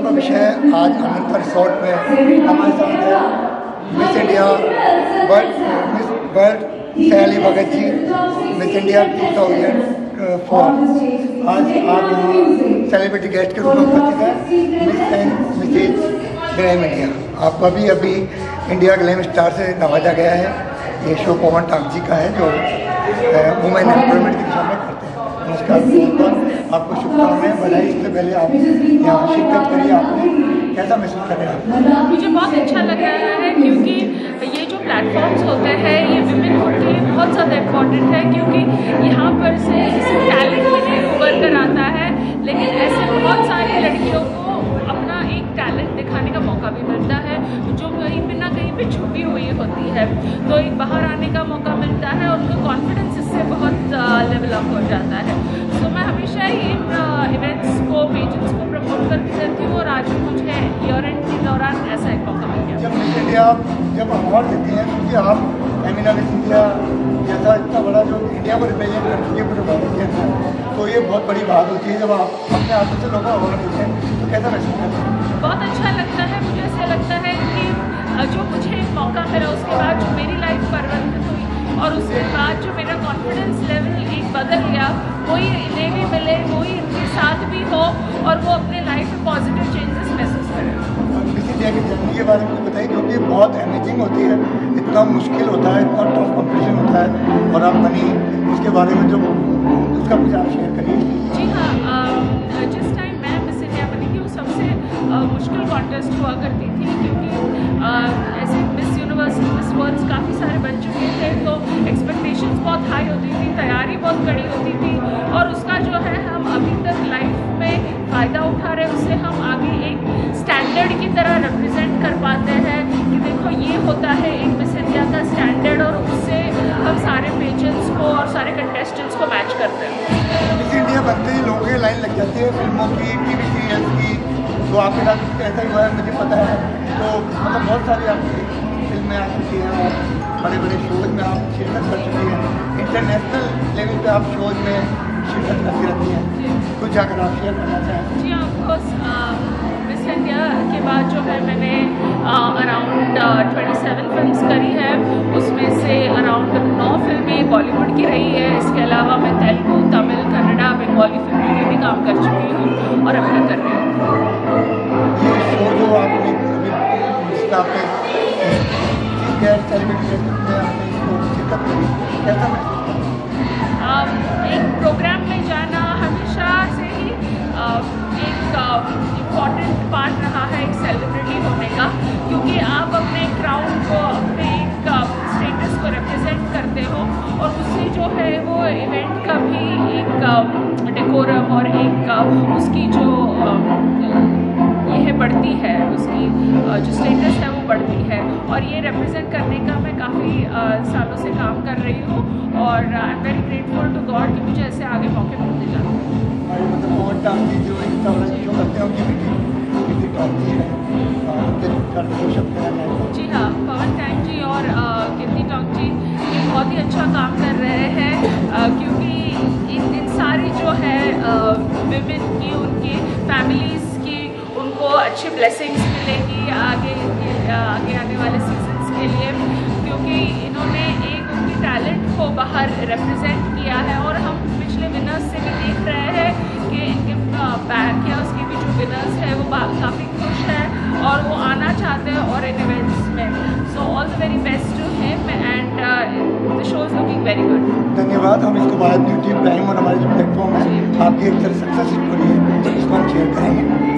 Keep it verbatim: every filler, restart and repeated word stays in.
का विषय आज अनंत रिसोर्ट में हमारे साथ है Miss India World Miss World Sally Bhagat ji, Miss India two thousand four. आज आप यहाँ सेलिब्रिटी गेस्ट के रूप में उपस्थित हैं Miss and Mrs Glam India. आपको अभी अभी इंडिया ग्लैम स्टार से नवाजा गया है। ये शो पवन टांग जी का है जो वुमेन एम्पावरमेंट की दिशा में करते हैं। नमस्कार, आपको शुभकामनाएं, बधाई। इससे पहले आप यहाँ शिरकत करिए, आपने कैसा महसूस कर रहे हैं? मुझे बहुत अच्छा लग रहा है क्योंकि ये जो प्लेटफॉर्म्स होते हैं ये विमेन के लिए बहुत ज़्यादा इम्पोर्टेंट है, क्योंकि यहाँ पर से सिर्फ टैलेंट ही नहीं उभर कर आता है, लेकिन ऐसे बहुत सारी लड़कियों को अपना एक टैलेंट दिखाने का मौका भी मिलता है जो कहीं पे ना कहीं पे छुपी हुई होती है। तो एक बाहर आने का मौका मिलता है और उनका कॉन्फिडेंस इससे बहुत लेवल अप हो जाता है। तो मैं हमेशा इन इवेंट्स को, पेजेंट्स को प्रमोट करती रहती हूँ और आज मुझे ईयर एंड के दौरान ऐसा एक मौका मिल गया। जब मिस इंडिया आप जब अवार्ड देती हैं, क्योंकि आप एमिना मिस इंडिया जैसा इतना बड़ा जो इंडिया को रिप्रेजेंट कर चुकी है पूरे भारत के अंदर, तो ये बहुत बड़ी बात होती है। जब आप अपने हाथों से लोगों को अवार्ड देते हैं तो कैसा महसूस करते हैं? बहुत अच्छा लगता है। मुझे ऐसा लगता है कि जो मुझे एक मौका मिला उसके बाद जो मेरी लाइफ परिवर्तित हुई और उसके बाद जो मेरा कॉन्फिडेंस लेवल एक बदल गया, वही इन्हें भी मिले, वही इनके साथ भी हो और वो अपने लाइफ में पॉजिटिव चेंजेस महसूस करें। मिस इंडिया की जर्नी के बारे में बताइए, क्योंकि बहुत अमेजिंग होती है, इतना मुश्किल होता है, इतना टफ कॉम्पिटिशन होता है और आप बनी उसके बारे में जो उसका कुछ आप शेयर करिए। जी हाँ, जिस टाइम मैं मिस इंडिया बनी थी वो सबसे मुश्किल कॉन्टेस्ट हुआ करती थी, क्योंकि आ, ऐसे मिस यूनिवर्स मिस वर्ल्ड्स काफ़ी सारे बन चुके थे, तो एक्सपेक्टेशंस बहुत हाई होती थी, तैयारी बहुत कड़ी होती थी और उसका जो है हम अभी तक लाइफ में फ़ायदा उठा रहे हैं, उससे हम आगे एक स्टैंडर्ड की तरह रिप्रेजेंट कर पाते हैं कि देखो ये होता है एक मिस इंडिया का स्टैंडर्ड, और उससे हम सारे पेजेंट्स को और सारे कंटेस्टेंट्स को मैच करते हैं। मिस इंडिया बनते ही लोगों की लाइन लग जाती है फिल्मों की, टीवी सीरियल्स की, तो आपके साथ ऐसा ही हुआ है मुझे पता है। तो मतलब बहुत सारी आपकी फिल्में आ चुकी हैं और बड़े बड़े शोज में आप शिरकत कर चुकी हैं, इंटरनेशनल लेवल पे आप शोज में शिरकत करती रहती हैं। कुछ अगर आप शेयर करना चाहें? जी ऑफकोर्स, मिस इंडिया के बाद जो है मैंने अराउंड ट्वेंटी सेवन फिल्म्स करी है, उसमें से अराउंड नौ फिल्में बॉलीवुड की रही है। इसके अलावा मैं तेलुगु, तमिल, कन्नड़ा, बंगाली फिल्मों में भी काम कर चुकी हूँ और अब तक कर रही हूँ। ये शो जो आपने अभी जिसका आपने सेलिब्रिटी में आपने इसको शिरकत करी, कैसा महसूस? एक प्रोग्राम में जाना हमेशा से ही एक इम्पॉर्टेंट पार्ट रहा है एक सेलिब्रिटी होने का, क्योंकि आप अपने क्राउन को, अपने एक स्टेटस को रिप्रेजेंट करते हो और उससे जो है वो इवेंट का भी एक डेकोरम और एक उसकी जो ये है बढ़ती है, उसकी जो स्टेटस है वो बढ़ती है, और ये रिप्रेजेंट करने का मैं काफ़ी सालों से काम कर रही हूँ और I am very grateful to God कि मुझे ऐसे आगे मौके मिलते जाते हैं। मतलब पवन टांग जी जो इतना बड़ा शो करते हैं उनकी कितनी टॉपी है, जी हाँ, पवन टांग जी और कीर्ति टॉक जी ये बहुत ही अच्छा काम कर रहे हैं, क्योंकि इन इन सारी जो है विमेन की, उनकी फैमिलीज़ की, उनको अच्छी ब्लेसिंग्स मिलेगी आगे आगे आने वाले सीजन्स के लिए, क्योंकि इन्होंने एक उनकी टैलेंट को बाहर रिप्रेजेंट किया है और हम पिछले विनर्स से भी देख रहे हैं कि इनके बैक या उसके भी जो विनर्स है वो काफ़ी खुश है और वो आना चाहते हैं और इन इवेंट्स में। So all the very best to him and the show is looking very good. धन्यवाद। हम इसको बाद यूट्यूब प्राइम और हमारे जो प्लेटफॉर्म है आपकी एक तरह सक्सेस स्टोरी है इसको हम शेयर करेंगे।